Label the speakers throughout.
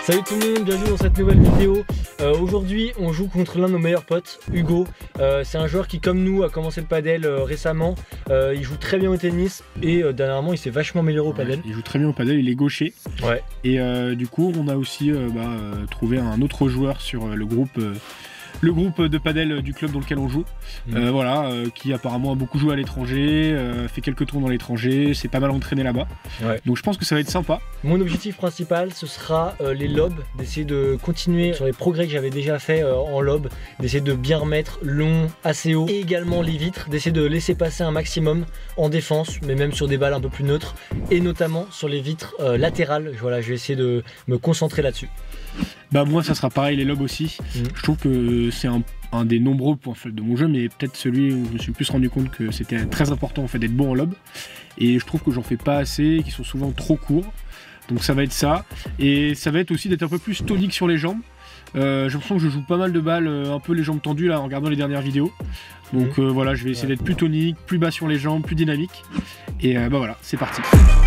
Speaker 1: Salut tout le monde, bienvenue dans cette nouvelle vidéo. Aujourd'hui on joue contre l'un de nos meilleurs potes, Hugo. C'est un joueur qui comme nous a commencé le padel récemment. Il joue très bien au tennis et dernièrement il s'est vachement amélioré au padel.
Speaker 2: Il joue très bien au padel, il est gaucher.
Speaker 1: Ouais.
Speaker 2: Et du coup on a aussi trouvé un autre joueur sur le groupe de padel du club dans lequel on joue, qui apparemment a beaucoup joué à l'étranger, fait quelques tours dans l'étranger, s'est pas mal entraîné là-bas. Ouais. Donc je pense que ça va être sympa.
Speaker 1: Mon objectif principal ce sera les lobes, d'essayer de continuer sur les progrès que j'avais déjà fait en lob, d'essayer de bien remettre long, assez haut, et également les vitres, d'essayer de laisser passer un maximum en défense, mais même sur des balles un peu plus neutres, et notamment sur les vitres latérales. Voilà, je vais essayer de me concentrer là-dessus.
Speaker 2: Bah moi ça sera pareil, les lobes aussi. Je trouve que c'est un des nombreux points faibles de mon jeu, mais peut-être celui où je me suis plus rendu compte que c'était très important en fait d'être bon en lob. Et je trouve que j'en fais pas assez, qu'ils sont souvent trop courts. Donc ça va être ça. Et ça va être aussi d'être un peu plus tonique sur les jambes. J'ai l'impression que je joue pas mal de balles, un peu les jambes tendues là en regardant les dernières vidéos. Donc voilà, je vais essayer d'être plus tonique, plus bas sur les jambes, plus dynamique. Et bah voilà, c'est parti.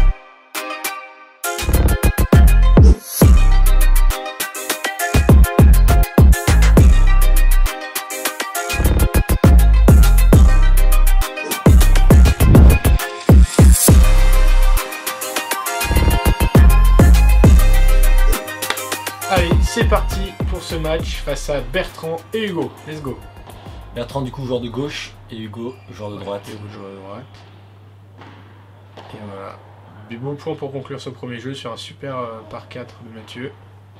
Speaker 2: Allez, c'est parti pour ce match face à Bertrand et Hugo. Let's go.
Speaker 1: Bertrand du coup joueur de gauche et Hugo joueur de droite.
Speaker 2: Et voilà. Du bon point pour conclure ce premier jeu sur un super par 4 de Mathieu.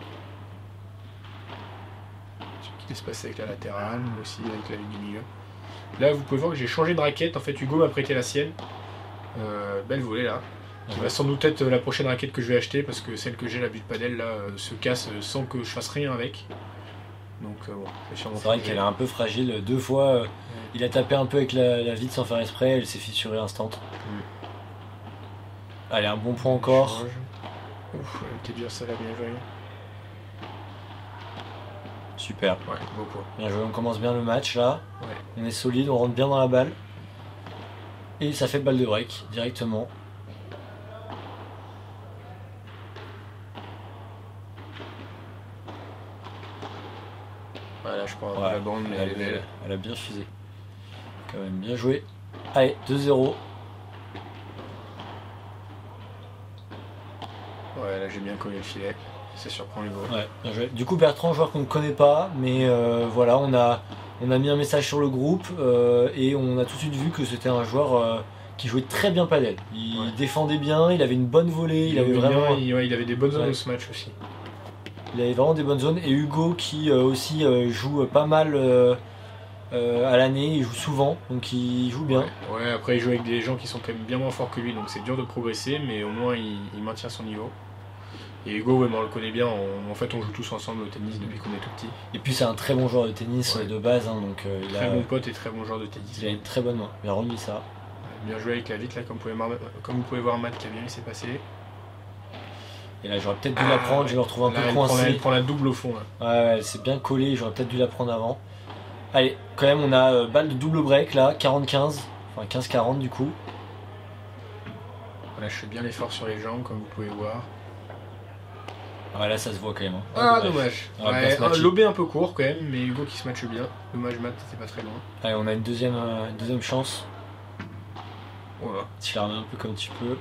Speaker 2: Ce qui se passe avec la latérale, mais aussi avec la ligne du milieu. Là vous pouvez voir que j'ai changé de raquette. En fait Hugo m'a prêté la sienne. Belle volée là. Qui va sans doute être la prochaine raquette que je vais acheter parce que celle que j'ai, la but padel là, se casse sans que je fasse rien avec. Donc bon,
Speaker 1: c'est vrai qu'elle est un peu fragile. Deux fois, il a tapé un peu avec la vitre sans faire exprès, elle s'est fissurée instant. Allez, un bon point encore.
Speaker 2: Ouf, elle était dure, ça l'a bien joué.
Speaker 1: Super.
Speaker 2: Ouais, beau point.
Speaker 1: Bien joué, on commence bien le match là.
Speaker 2: Ouais.
Speaker 1: On est solide, on rentre bien dans la balle. Et ça fait balle de break directement.
Speaker 2: Voilà, je prends la bande, mais
Speaker 1: elle a bien fusé. Quand même bien joué. Allez, 2-0.
Speaker 2: Ouais, là j'ai bien collé le filet. Ça surprend Hugo.
Speaker 1: Ouais, bien joué. Du coup, Bertrand, joueur qu'on ne connaît pas, mais voilà, on a mis un message sur le groupe et on a tout de suite vu que c'était un joueur qui jouait très bien padel. Il défendait bien, il avait une bonne volée, il avait vraiment.
Speaker 2: Il avait des bonnes zones dans ce match aussi.
Speaker 1: Il avait vraiment des bonnes zones. Et Hugo qui aussi joue pas mal à l'année, il joue souvent, donc il joue bien.
Speaker 2: Ouais, après il joue avec des gens qui sont quand même bien moins forts que lui, donc c'est dur de progresser, mais au moins il maintient son niveau. Et Hugo, on le connaît bien, en fait on joue tous ensemble au tennis depuis qu'on est tout petit.
Speaker 1: Et puis c'est un très bon joueur de tennis de base, hein, donc il
Speaker 2: très bon pote et très bon joueur de tennis.
Speaker 1: Il a une très bonne main, il a remis ça.
Speaker 2: Bien joué avec la vitre là, comme vous pouvez voir Matt qui a bien laissé passer.
Speaker 1: Et là j'aurais peut-être dû la prendre, je me retrouve un peu coincé.
Speaker 2: Elle prend la double au fond là.
Speaker 1: Ouais, elle s'est bien collée, j'aurais peut-être dû la prendre avant. Allez, quand même on a balle de double break là, 40-15, enfin 15-40 du coup.
Speaker 2: Voilà, je fais bien l'effort sur les jambes comme vous pouvez voir.
Speaker 1: Ouais, là ça se voit quand même.
Speaker 2: Ah dommage. Lobé un peu court quand même, mais Hugo qui se matche bien. Dommage Matt, c'était pas très loin.
Speaker 1: Allez, on a une deuxième chance.
Speaker 2: Voilà.
Speaker 1: Tu la remets un peu comme tu peux.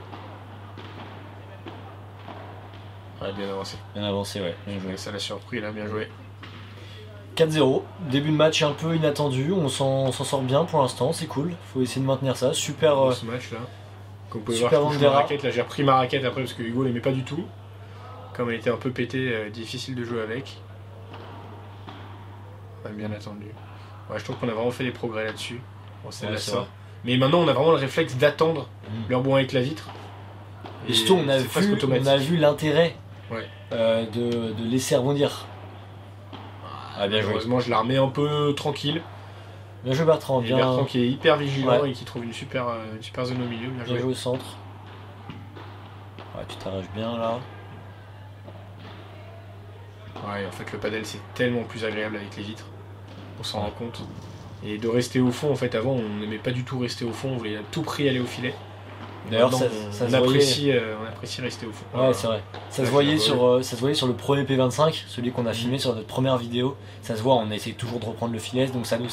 Speaker 2: Ouais, bien avancé.
Speaker 1: Bien avancé, ouais. Bien joué.
Speaker 2: Ça l'a surpris là, bien joué.
Speaker 1: 4-0, début de match un peu inattendu, on s'en sort bien pour l'instant, c'est cool. Faut essayer de maintenir ça. Super
Speaker 2: ce match là. Comme vous pouvez voir, je raquette, là j'ai repris ma raquette après parce que Hugo l'aimait pas du tout. Comme elle était un peu pétée, difficile de jouer avec. Ouais, bien attendu. Ouais, je trouve qu'on a vraiment fait des progrès là-dessus. Bon, c'est ça. Mais maintenant on a vraiment le réflexe d'attendre le rebond avec la vitre.
Speaker 1: Et surtout on a vu l'intérêt de laisser rebondir.
Speaker 2: Ah, bien joué. Heureusement je la remets un peu tranquille.
Speaker 1: Bien joué Bertrand.
Speaker 2: Bertrand qui est hyper vigilant et qui trouve une super zone au milieu.
Speaker 1: Bien joué au centre. Ouais, tu t'arraches bien là.
Speaker 2: Ouais, en fait le padel c'est tellement plus agréable avec les vitres. On s'en rend compte. Et de rester au fond, en fait avant on n'aimait pas du tout rester au fond, on voulait à tout prix aller au filet.
Speaker 1: D'ailleurs, ça
Speaker 3: on
Speaker 1: se voyait.
Speaker 3: On apprécie rester au fond.
Speaker 1: Ouais, c'est vrai. Ça se voyait sur le premier P25, celui qu'on a filmé sur notre première vidéo. Ça se voit, on essaie toujours de reprendre le filet, donc ça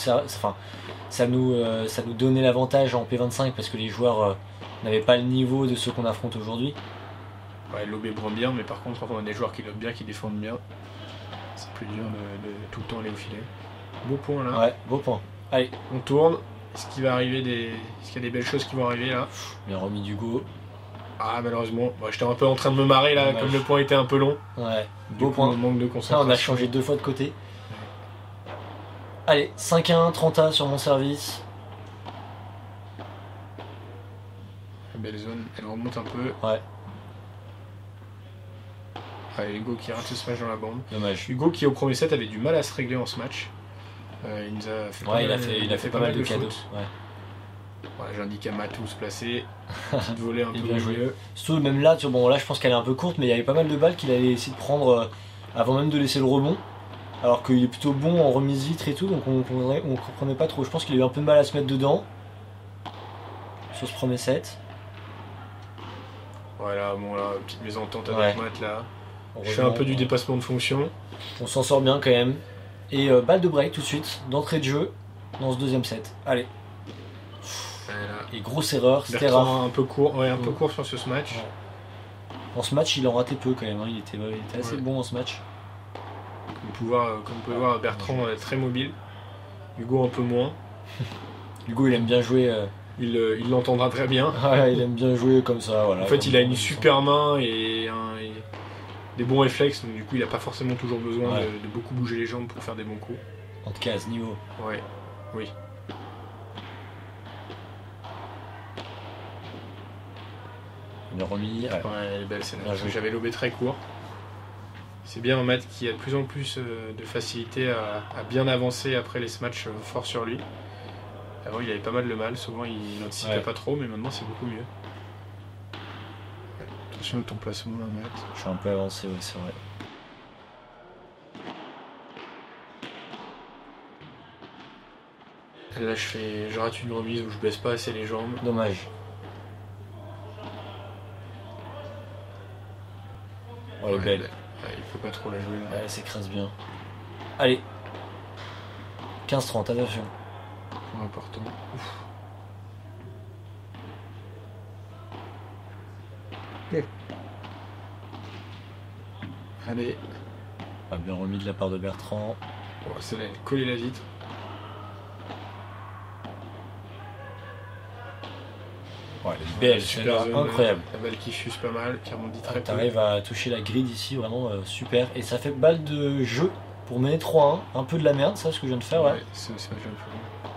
Speaker 1: nous donnait l'avantage en P25 parce que les joueurs n'avaient pas le niveau de ceux qu'on affronte aujourd'hui.
Speaker 3: Ouais, lobé bien, mais par contre, on a des joueurs qui lobent bien, qui défendent bien. C'est plus dur de tout le temps aller au filet. Beau point là.
Speaker 1: Ouais, beau point. Allez,
Speaker 3: on tourne. Est-ce qu'il va arriver Est-ce qu'il y a des belles choses qui vont arriver là?
Speaker 1: Bien remis d'Hugo.
Speaker 3: Ah, malheureusement. Bon, j'étais un peu en train de me marrer là, comme le point était un peu long.
Speaker 1: Ouais,
Speaker 3: beau point. Manque de concentration.
Speaker 1: Là, on a changé 2 fois de côté. Allez, 5-1, 30A sur mon service.
Speaker 3: Belle zone, elle remonte un peu.
Speaker 1: Ouais.
Speaker 3: Ouais, Hugo qui rate ce smash dans la bande.
Speaker 1: Dommage.
Speaker 3: Hugo qui au premier set avait du mal à se régler en ce match. Il nous a fait
Speaker 1: il a fait pas mal de cadeaux. Ouais.
Speaker 3: Ouais, j'indique à Matou se placer. Petite volée un peu bien jouée.
Speaker 1: Surtout même là, là je pense qu'elle est un peu courte, mais il y avait pas mal de balles qu'il allait essayer de prendre avant même de laisser le rebond. Alors qu'il est plutôt bon en remise vitre et tout, donc on comprenait pas trop. Je pense qu'il a eu un peu de mal à se mettre dedans sur ce premier set.
Speaker 3: Voilà, bon là, petite mésentente avec Matt là. Je fais un peu du
Speaker 1: ouais.
Speaker 3: dépassement de fonction.
Speaker 1: On s'en sort bien quand même. Et balle de break tout de suite, d'entrée de jeu, dans ce deuxième set. Allez.
Speaker 3: Voilà.
Speaker 1: Et grosse erreur, c'était rare.
Speaker 3: Un peu court, ouais, un peu court sur ce match.
Speaker 1: Ouais. En ce match, il en ratait peu quand même, hein. Il était assez bon en ce match.
Speaker 3: Comme vous pouvez voir, Bertrand est très mobile. Hugo un peu moins.
Speaker 1: Hugo, il aime bien jouer.
Speaker 3: Il l'entendra très bien.
Speaker 1: Ouais, il aime bien jouer comme ça. Voilà,
Speaker 3: en fait, il a une super main et des bons réflexes, donc du coup, il n'a pas forcément toujours besoin de beaucoup bouger les jambes pour faire des bons coups.
Speaker 1: En tout cas, à ce niveau.
Speaker 3: Ouais, oui.
Speaker 1: Il a remis.
Speaker 3: Ouais, elle est belle celle-là. J'avais lobé très court. C'est bien un Matt qui a de plus en plus de facilité à bien avancer après les matchs forts sur lui. Avant, il avait pas mal de mal. Souvent, il n'anticipait pas trop, mais maintenant, c'est beaucoup mieux. Attention à ton placement là, Matt.
Speaker 1: Je suis un peu avancé, oui, c'est vrai.
Speaker 3: Là, je rate une remise où je baisse pas assez les jambes.
Speaker 1: Dommage. Oh, elle est belle.
Speaker 3: Ouais, il faut pas trop la jouer là.
Speaker 1: Ouais, elle s'écrase bien. Allez. 15-30, attention.
Speaker 3: Point important. Ouf. Allez.
Speaker 1: Ah, bien remis de la part de Bertrand.
Speaker 3: Oh, celle-là, elle collait la vitre.
Speaker 1: Ouais, elle est belle, super incroyable.
Speaker 3: La balle qui fuse pas mal, qui rebondit très peu.
Speaker 1: T'arrives à toucher la grille ici, vraiment super. Et ça fait balle de jeu pour mener 3-1. Un peu de la merde, ça, ce que je viens de faire.
Speaker 3: Ouais, c'est ce que je viens de faire.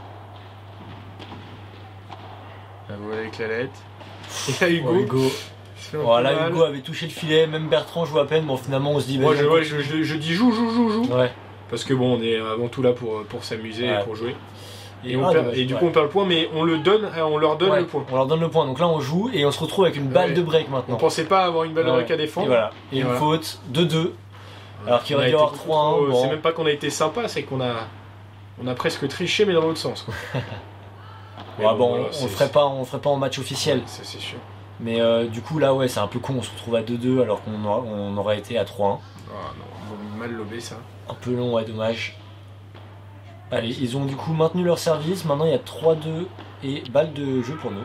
Speaker 3: La voile avec la lettre. Et là, Hugo.
Speaker 1: Voilà, Hugo avait touché le filet, même Bertrand joue à peine. Bon, finalement, on se dit.
Speaker 3: Moi, je dis joue.
Speaker 1: Ouais.
Speaker 3: Parce que bon, on est avant tout là pour s'amuser et pour jouer. Et du coup, on perd le point, mais on leur donne le point.
Speaker 1: On leur donne le point. Donc là, on joue et on se retrouve avec une balle de break maintenant.
Speaker 3: On pensait pas avoir une balle de break à défendre.
Speaker 1: Et voilà. Et une faute, 2-2. Alors qu'il aurait dû avoir 3-1.
Speaker 3: Bon. C'est même pas qu'on a été sympa, c'est qu'on a presque triché, mais dans l'autre sens.
Speaker 1: Voilà, on le ferait pas en match officiel.
Speaker 3: Ouais, ça, c'est sûr.
Speaker 1: Mais du coup, là, ouais, c'est un peu con. On se retrouve à 2-2 alors qu'on aurait été à 3-1.
Speaker 3: Ah non, ils ont mal lobé ça.
Speaker 1: Un peu long, ouais, dommage. Allez, ils ont du coup maintenu leur service. Maintenant, il y a 3-2 et balle de jeu pour nous.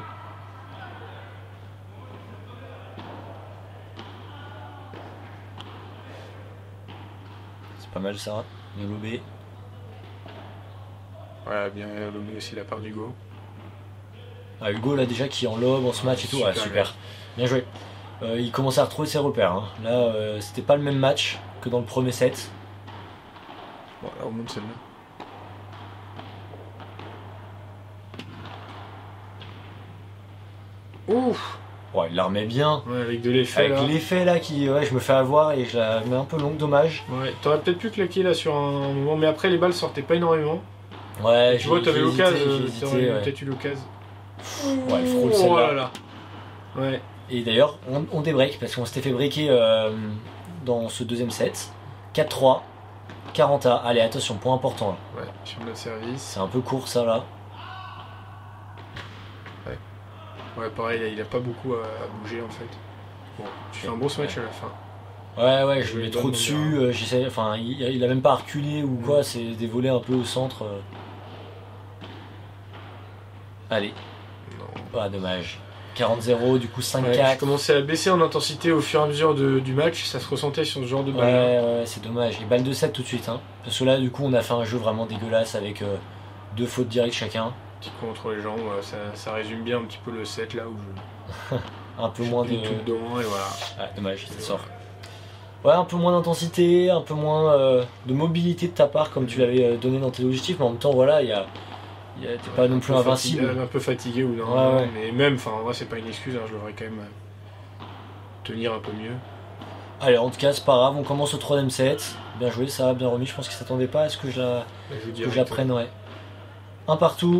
Speaker 1: C'est pas mal ça, bien lobé.
Speaker 3: Ouais, bien lobé aussi la part d'Hugo.
Speaker 1: Ah, Hugo là déjà qui en lobe en ce match et tout, super. Bien joué. Il commence à retrouver ses repères. Hein. Là, c'était pas le même match que dans le premier set.
Speaker 3: Bon, là, on monte celle-là. Ouf!
Speaker 1: Ouais, il la remet bien.
Speaker 3: Ouais, avec de l'effet là.
Speaker 1: Avec l'effet là qui, je me fais avoir et je la mets un peu longue, dommage.
Speaker 3: Ouais, t'aurais peut-être pu claquer là sur un moment, mais après les balles sortaient pas énormément.
Speaker 1: Ouais,
Speaker 3: tu vois, t'avais l'occasion, t'aurais
Speaker 1: ouais.
Speaker 3: peut-être eu l'occasion.
Speaker 1: Ouais, il frôle celle-là.
Speaker 3: Oh là là. Ouais.
Speaker 1: Et d'ailleurs, on débreak parce qu'on s'était fait breaker dans ce deuxième set. 4-3, 40A. Allez, attention, point important là.
Speaker 3: Ouais, sur notre service.
Speaker 1: C'est un peu court ça là.
Speaker 3: Ouais. Ouais, pareil, il a pas beaucoup à bouger en fait. Bon, tu fais un bon smash à la fin.
Speaker 1: Ouais, je mets trop dessus, enfin, il a même pas reculé ou quoi, c'est des volets un peu au centre. Allez. Non. Ah, dommage. 40-0, du coup 5-4.
Speaker 3: Ouais, je commençais à baisser en intensité au fur et à mesure du match, ça se ressentait sur ce genre de balle.
Speaker 1: Ouais, c'est dommage. Et balle de 7 tout de suite, hein. Parce que là, du coup, on a fait un jeu vraiment dégueulasse avec 2 fautes directes chacun.
Speaker 3: Petit coup entre les jambes, ça résume bien un petit peu le set là où je.
Speaker 1: Un peu moins de.
Speaker 3: Tout dedans et voilà.
Speaker 1: Ah, dommage, ça sort. Ouais, un peu moins d'intensité, un peu moins de mobilité de ta part, comme tu l'avais donné dans tes objectifs, mais en même temps, voilà, t'es pas non plus invincible.
Speaker 3: Un peu fatigué ou non, mais même, enfin, en vrai, c'est pas une excuse, hein, je devrais quand même tenir un peu mieux.
Speaker 1: Allez, en tout cas, c'est pas grave, on commence au 3ème set. Bien joué, ça, bien remis, je pense qu'il s'attendait pas à ce que je la prenne, ouais. Un partout.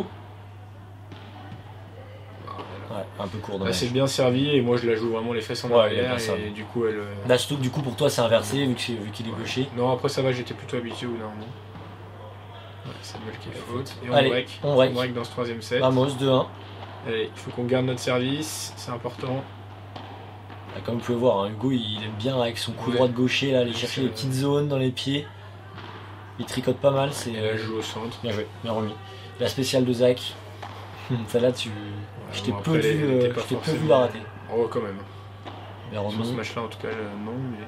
Speaker 1: Ouais, un peu court.
Speaker 3: Là, c'est bien servi et moi je la joue vraiment les fesses en arrière et du coup elle.
Speaker 1: Là, surtout que du coup pour toi c'est inversé vu qu'il est gaucher.
Speaker 3: Non, après ça va, j'étais plutôt habitué ou non. Ouais, c'est le qui est faute. Et
Speaker 1: on break
Speaker 3: dans ce 3ème set.
Speaker 1: Ramos 2-1.
Speaker 3: Allez, il faut qu'on garde notre service, c'est important.
Speaker 1: Là, comme vous pouvez voir, hein, Hugo il aime bien avec son coup droit de gaucher là, aller chercher les petites zones dans les pieds. Il tricote pas mal.
Speaker 3: Et là, je joue au centre.
Speaker 1: Bien joué, bien remis. La spéciale de Zach. Celle-là, je t'ai peu vu la rater.
Speaker 3: Oh, quand même.
Speaker 1: Bien remis.
Speaker 3: Sur ce match-là, en tout cas, non, mais.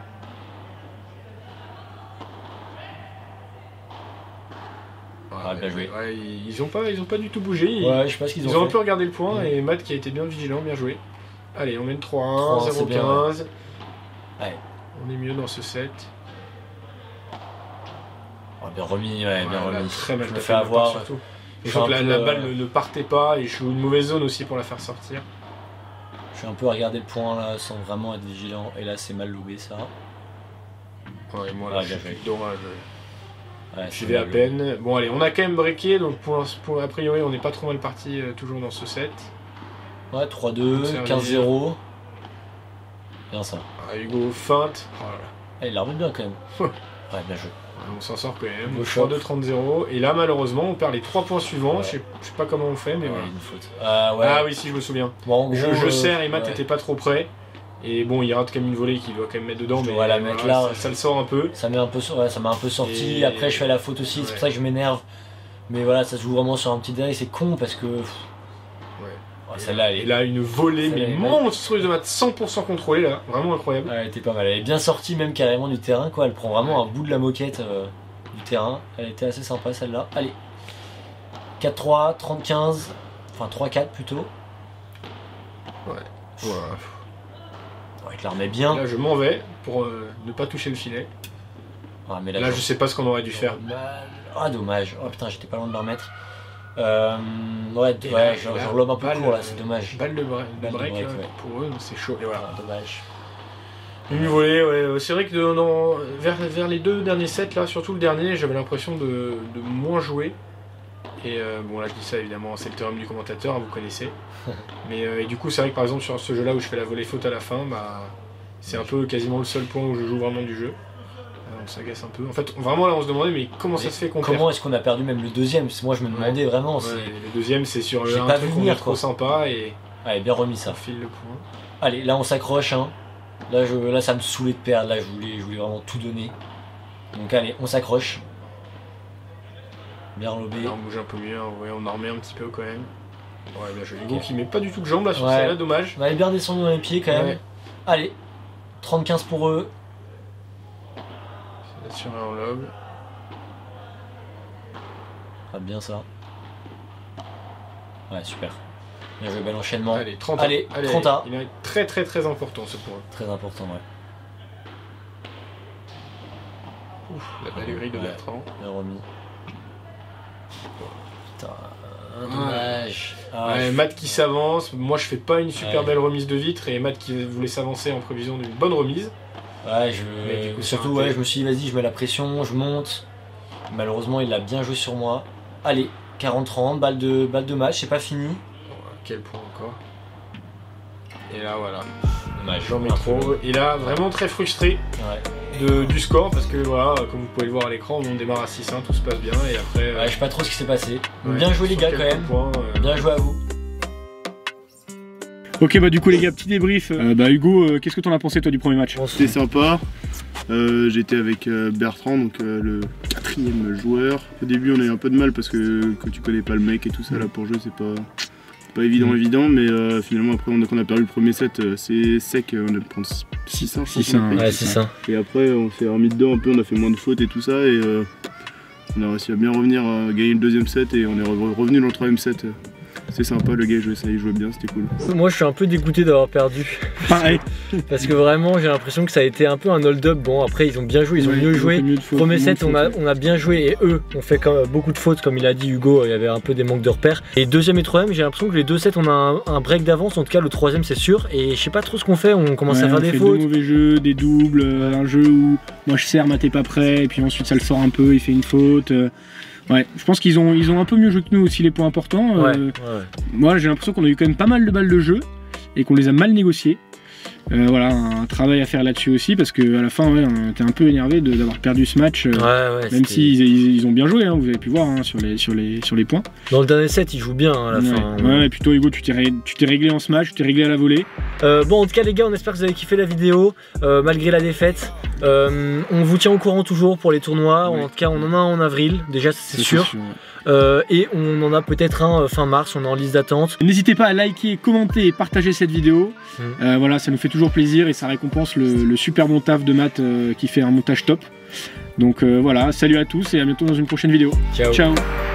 Speaker 1: Bien joué.
Speaker 3: Ouais, ils ont pas du tout bougé.
Speaker 1: Ouais, je sais pas ce qu'ils ont fait.
Speaker 3: Ils ont un peu regardé le point et Matt qui a été bien vigilant, bien joué. Allez, on mène 3-1, 0-15.
Speaker 1: Ouais.
Speaker 3: On est mieux dans ce set.
Speaker 1: Bien remis, bien remis.
Speaker 3: Très mal
Speaker 1: fait avoir.
Speaker 3: Surtout. Et donc la balle ne partait pas et je joue une mauvaise zone aussi pour la faire sortir.
Speaker 1: Je suis un peu à regarder le point là sans vraiment être vigilant et là c'est mal lobé ça.
Speaker 3: Ouais, moi là, dommage. J'y vais
Speaker 1: vais
Speaker 3: à peine. Bon allez, on a quand même breaké donc pour a priori on n'est pas trop mal parti toujours dans ce set.
Speaker 1: Ouais, 3-2, 15-0. Bien ça.
Speaker 3: Hugo feinte. Oh là là.
Speaker 1: Il la remet bien quand même. Ouais, bien joué.
Speaker 3: On s'en sort quand même. 3-2-30-0. Et là, malheureusement, on perd les 3 points suivants. Ouais. Je sais pas comment on fait, mais voilà.
Speaker 1: Une faute.
Speaker 3: Ah oui, si, je me souviens.
Speaker 1: Bon, en gros,
Speaker 3: je serre et Matt était pas trop près. Et bon, il rate quand même une volée qu'il doit quand même mettre dedans. Mais
Speaker 1: la mettre là,
Speaker 3: ça le sort un peu.
Speaker 1: Ça m'a un peu sorti. Et après, je fais la faute aussi. C'est pour ça que je m'énerve. Mais voilà, ça se joue vraiment sur un petit détail. C'est con parce que. Celle-là,
Speaker 3: elle a une volée mais monstrueuse de Matt, 100% contrôlée là, vraiment incroyable.
Speaker 1: Elle était pas mal, elle est bien sortie même carrément du terrain quoi, elle prend vraiment un bout de la moquette du terrain, elle était assez sympa celle-là. Allez, 4-3, 30-15, enfin 3-4 plutôt.
Speaker 3: Ouais.
Speaker 1: Il la remet bien.
Speaker 3: Là je m'en vais pour ne pas toucher le filet.
Speaker 1: Mais
Speaker 3: là je sais pas ce qu'on aurait dû faire.
Speaker 1: Ah dommage, oh putain j'étais pas loin de le remettre. Je relobe un peu court là, c'est dommage.
Speaker 3: Balle de break là, pour eux, c'est chaud. Et voilà.
Speaker 1: Dommage.
Speaker 3: Une volée, c'est vrai que vers les 2 derniers sets, là, surtout le dernier, j'avais l'impression de moins jouer. Et bon, là je dis ça évidemment, c'est le théorème du commentateur, hein, vous connaissez. Mais et du coup, c'est vrai que par exemple, sur ce jeu-là où je fais la volée faute à la fin, c'est un peu quasiment le seul point où je joue vraiment du jeu. On s'agace un peu. En fait, vraiment là, on se demandait, mais comment ça se fait qu'on perd ?
Speaker 1: Comment est-ce qu'on a perdu même le deuxième ? Parce que moi, je me demandais vraiment.
Speaker 3: Le deuxième, c'est sur un truc qu'on est trop sympa et.
Speaker 1: Allez, bien remis ça.
Speaker 3: On file le point.
Speaker 1: Allez, là, on s'accroche. Hein. Là, ça me saoulait de perdre. Là, je voulais vraiment tout donner. Donc, allez, on s'accroche. Bien relobé.
Speaker 3: Là, on bouge un peu mieux. On en remet un petit peu quand même. Ouais, bien joué. Hugo qui met pas du tout de jambes là sur celle-là, dommage.
Speaker 1: On avait bien descendu dans les pieds quand même. Allez, 30-15 pour eux.
Speaker 3: Sur un lob.
Speaker 1: Ah, bien ça. Ouais, super. Bien joué, bel enchaînement.
Speaker 3: Allez, 30
Speaker 1: Allez, 30A.
Speaker 3: Il est très très très important ce point.
Speaker 1: Très important, ouais.
Speaker 3: Ouf, la belle grille de Bertrand.
Speaker 1: Bien remis. Putain, dommage.
Speaker 3: Matt qui s'avance. Moi je fais pas une super belle remise de vitre et Matt qui voulait s'avancer en prévision d'une bonne remise.
Speaker 1: Ouais, surtout, je me suis dit, vas-y, je mets la pression, je monte. Malheureusement, il a bien joué sur moi. Allez, 40-30, balle de match, c'est pas fini.
Speaker 3: Quel point encore. Et là, voilà.
Speaker 1: Dommage.
Speaker 3: J'en mets trop. Et là, vraiment très frustré du score parce que, voilà, comme vous pouvez le voir à l'écran, on démarre à 6-1, tout se passe bien. Et après.
Speaker 1: Je sais pas trop ce qui s'est passé. Bien joué, les gars, quand même. Bien joué à vous.
Speaker 2: Ok, bah du coup les gars, petit débrief. Bah Hugo, qu'est-ce que t'en as pensé toi du premier match?
Speaker 4: C'était sympa. J'étais avec Bertrand, donc le 4e joueur. Au début on a eu un peu de mal parce que tu connais pas le mec et tout ça là pour jouer c'est pas évident, mais finalement après on a perdu le premier set, c'est sec, on a pris 6-1
Speaker 1: Ouais, 6-1.
Speaker 4: Et après on s'est remis dedans un peu, on a fait moins de fautes et tout ça et on a réussi à bien revenir, à gagner le deuxième set et on est revenu dans le troisième set. C'est sympa, le gars il jouait bien, c'était cool.
Speaker 1: Moi je suis un peu dégoûté d'avoir perdu.
Speaker 2: Pareil.
Speaker 1: Parce que vraiment j'ai l'impression que ça a été un peu un hold-up. Bon après ils ont bien joué, ils ont mieux joué. Premier set on a bien joué et eux ont fait quand même beaucoup de fautes comme il a dit Hugo, il y avait un peu des manques de repères. Et deuxième et troisième j'ai l'impression que les 2 sets on a un break d'avance, en tout cas le troisième c'est sûr. Et je sais pas trop ce qu'on fait, on commence à faire des fautes.
Speaker 2: Des mauvais jeux, des doubles, un jeu où moi je sers, t'es pas prêt, et puis ensuite ça le sort un peu, il fait une faute. Ouais, je pense qu'ils ont un peu mieux joué que nous aussi les points importants. Moi j'ai l'impression qu'on a eu quand même pas mal de balles de jeu et qu'on les a mal négociées. Voilà, un travail à faire là-dessus aussi parce qu'à la fin t'es un peu énervé d'avoir perdu ce match, même s'ils ont bien joué, hein, vous avez pu voir hein, sur les points.
Speaker 1: Dans le dernier set ils jouent bien hein, à la fin.
Speaker 2: Ouais, et puis toi Hugo tu t'es réglé en ce match, tu t'es réglé à la volée.
Speaker 1: Bon en tout cas les gars on espère que vous avez kiffé la vidéo malgré la défaite. On vous tient au courant toujours pour les tournois, en tout cas on en a un en avril, déjà c'est sûr. Et on en a peut-être un fin mars, on est en liste d'attente.
Speaker 2: N'hésitez pas à liker, commenter et partager cette vidéo. Voilà, ça nous fait toujours plaisir et ça récompense le super bon taf de Matt qui fait un montage top. Donc voilà, salut à tous et à bientôt dans une prochaine vidéo.
Speaker 1: Ciao.
Speaker 2: Ciao.